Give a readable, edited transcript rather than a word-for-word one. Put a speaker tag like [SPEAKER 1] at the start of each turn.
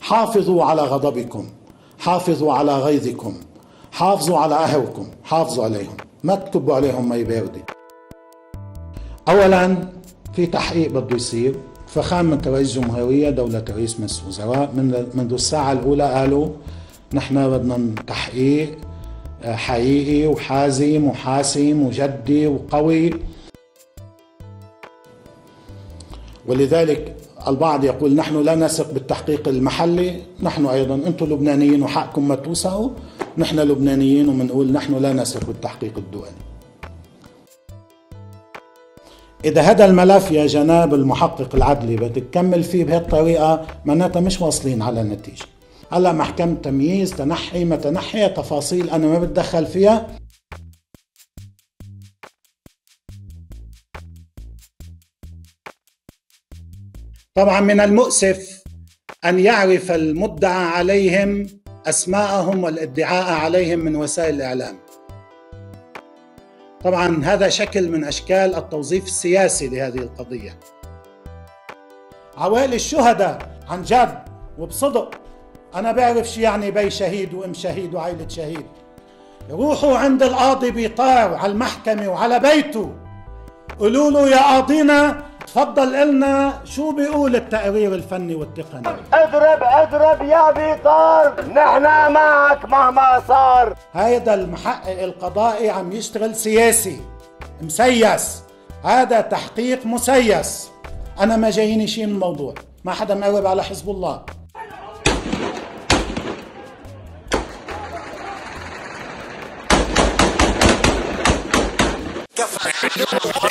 [SPEAKER 1] حافظوا على غضبكم، حافظوا على غيظكم، حافظوا على أهلكم، حافظوا عليهم، ما تكبوا عليهم مي باردة. أولا في تحقيق بده يصير. فخامة رئيس الجمهورية دولة رئيس مجلس الوزراء منذ الساعة الأولى قالوا نحن بدنا تحقيق حقيقي وحازم وحاسم وجدي وقوي. ولذلك البعض يقول نحن لا نثق بالتحقيق المحلي، نحن أيضا أنتم لبنانيين وحقكم ما توثقوا، نحن لبنانيين ومنقول نحن لا نثق بالتحقيق الدولي. إذا هذا الملف يا جناب المحقق العدلي بدك تكمل فيه بهالطريقة معناتها مش واصلين على النتيجة. هلا محكمة تمييز تنحي ما تنحي تفاصيل أنا ما بتدخل فيها. طبعا من المؤسف أن يعرف المدعى عليهم أسماءهم والادعاء عليهم من وسائل الإعلام. طبعا هذا شكل من أشكال التوظيف السياسي لهذه القضية. عوائل الشهداء عن جد وبصدق، أنا بعرف شو يعني بي شهيد وأم شهيد وعائلة شهيد. يروحوا عند القاضي بيطار على المحكمة وعلى بيته، قولوا له يا قاضينا تفضل قلنا شو بيقول التقرير الفني والتقني.
[SPEAKER 2] اضرب يا بيطار، نحن معك مهما صار.
[SPEAKER 1] هيدا المحقق القضائي عم يشتغل سياسي مسيس، هذا تحقيق مسيس. أنا ما جاييني شيء من الموضوع، ما حدا مقرب على حزب الله. كفى